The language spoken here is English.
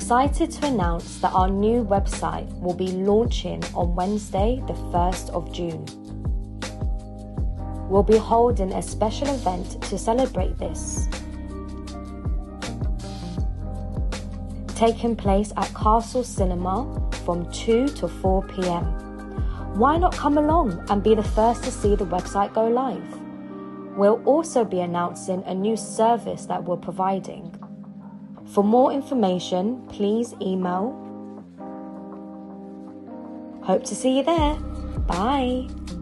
excited to announce that our new website will be launching on Wednesday, the 1st of June. We'll be holding a special event to celebrate this, taking place at Castle Cinema from 2 to 4 p.m. Why not come along and be the first to see the website go live? We'll also be announcing a new service that we're providing. For more information, please email. Hope to see you there. Bye.